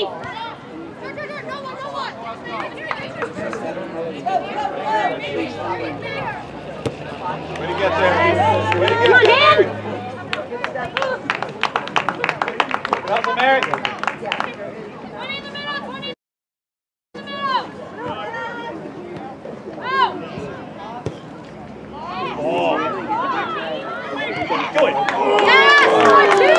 Way to get there. Way to get there. Come on, Mary. Go in. Yes, Martin!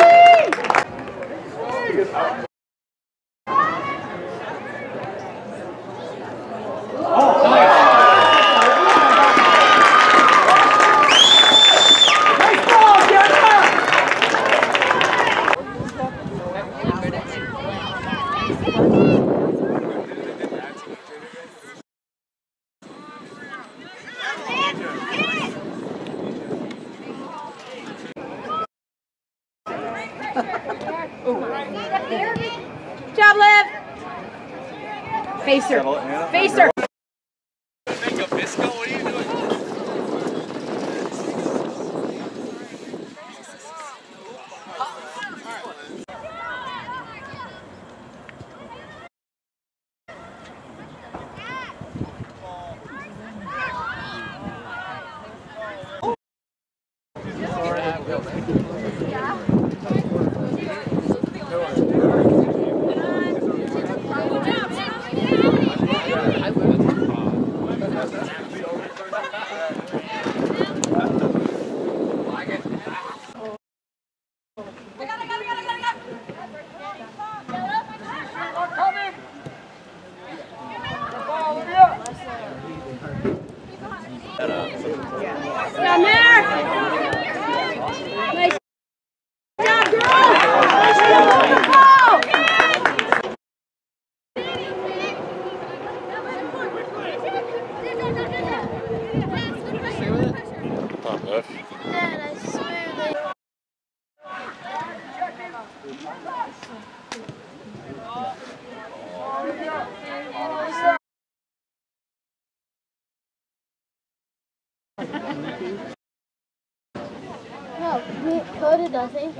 Good job, Liv. Facer. Facer. What are you doing? Down there. Nice job, girls. No, Coda doesn't.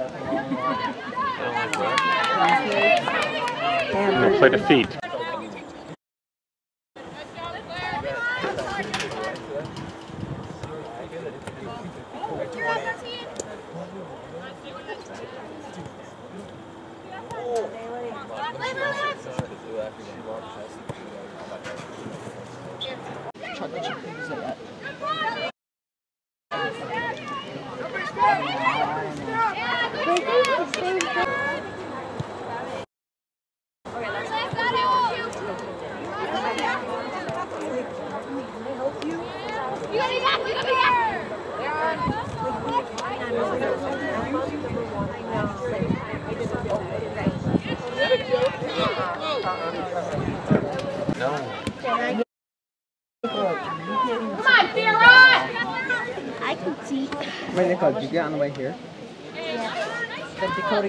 I'm going to play the feet. Come on, Vera! I can see. Wait, Nicole, did you get on the way here? Yeah. The Dakota.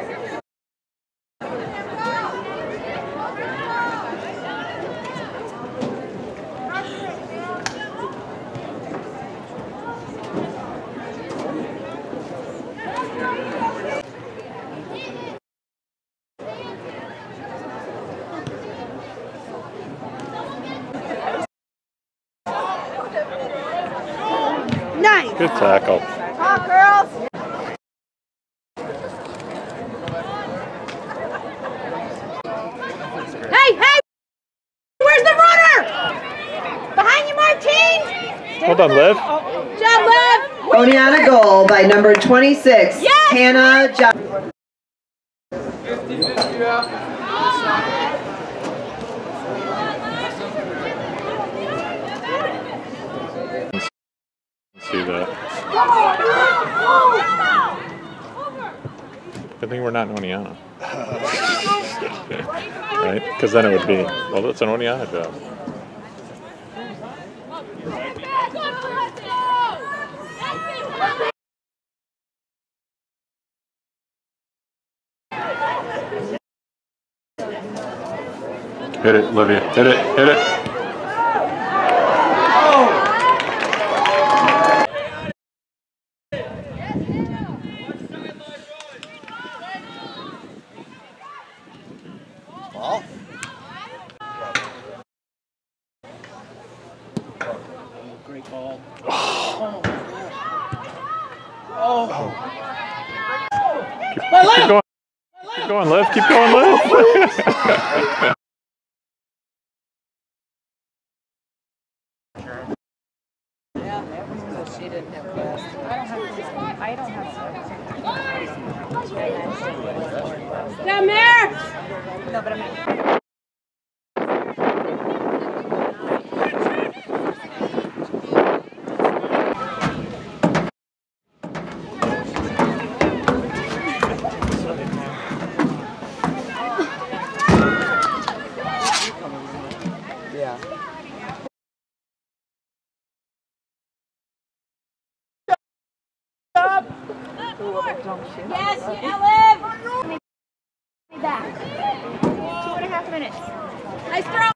Nice! Good tackle. Come on, girls! Hey, hey! Where's the runner? Behind you, Martine! Hold on, Liv. Good job, Liv! Oneonta goal by number 26, Yes! Hannah Johnson. See that. Good thing we're not in Oneonta. Right? Because then it would be, well, it's an Oneonta job. Hit it, Olivia. Hit it, hit it. Great ball. Keep going. Keep going, Liv. Keep going, Liv. She didn't have class. I don't have Come here! No, but I mean. Yeah. Yes, Ellen! Back. 2.5 minutes. Nice throw!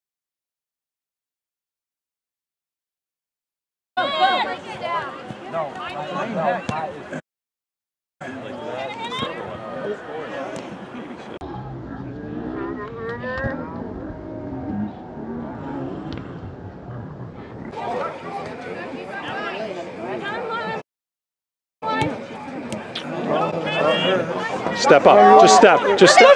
Step up. Just step. Just step.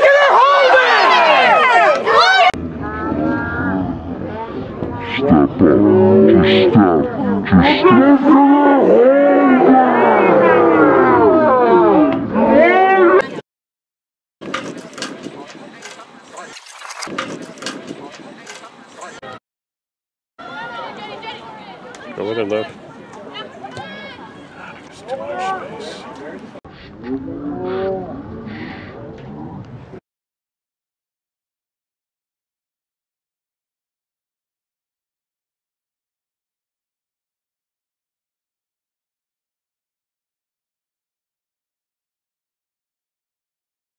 Go with it, Liv. There's too much space.